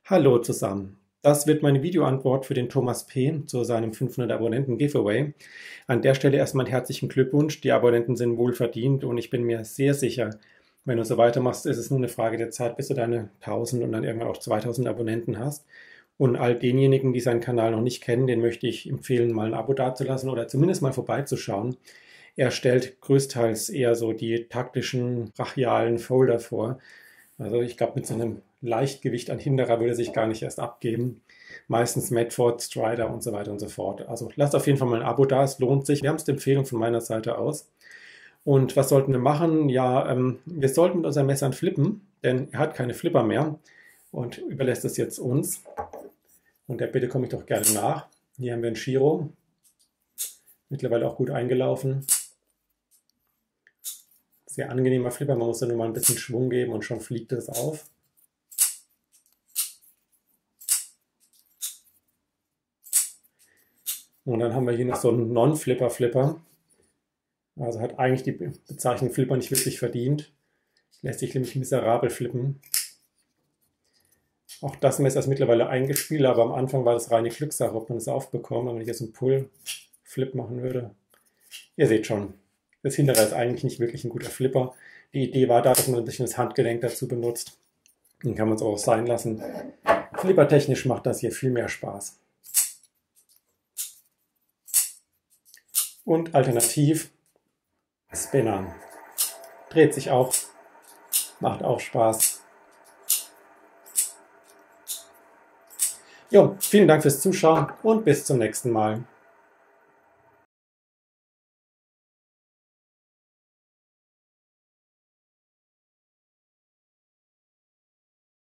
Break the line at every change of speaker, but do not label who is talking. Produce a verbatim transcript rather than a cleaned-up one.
Hallo zusammen. Das wird meine Videoantwort für den Thomas P. zu seinem fünfhundert Abonnenten Giveaway. An der Stelle erstmal einen herzlichen Glückwunsch. Die Abonnenten sind wohlverdient und ich bin mir sehr sicher, wenn du so weitermachst, ist es nur eine Frage der Zeit, bis du deine tausend und dann irgendwann auch zweitausend Abonnenten hast. Und all denjenigen, die seinen Kanal noch nicht kennen, den möchte ich empfehlen, mal ein Abo dazulassen oder zumindest mal vorbeizuschauen. Er stellt größtenteils eher so die taktischen, brachialen Folder vor. Also ich glaube, mit so einem Leichtgewicht an Hinderer würde er sich gar nicht erst abgeben. Meistens Medford, Strider und so weiter und so fort. Also lasst auf jeden Fall mal ein Abo da, es lohnt sich. Wärmste Empfehlung von meiner Seite aus. Und was sollten wir machen? Ja, ähm, wir sollten mit unseren Messern flippen, denn er hat keine Flipper mehr und überlässt es jetzt uns. Und der Bitte komme ich doch gerne nach. Hier haben wir einen Giro, mittlerweile auch gut eingelaufen. Sehr angenehmer Flipper, man muss da nur mal ein bisschen Schwung geben und schon fliegt es auf. Und dann haben wir hier noch so einen Non-Flipper-Flipper. Also hat eigentlich die Bezeichnung Flipper nicht wirklich verdient. Lässt sich nämlich miserabel flippen. Auch das Messer ist mittlerweile eingespielt, aber am Anfang war das reine Glückssache, ob man es aufbekommt. Wenn ich jetzt einen Pull-Flip machen würde. Ihr seht schon, das Hintere ist eigentlich nicht wirklich ein guter Flipper. Die Idee war da, dass man ein bisschen das Handgelenk dazu benutzt. Dann kann man es auch sein lassen. Flippertechnisch macht das hier viel mehr Spaß. Und alternativ Spinner. Dreht sich auch, macht auch Spaß. Jo, vielen Dank fürs Zuschauen und bis zum nächsten Mal.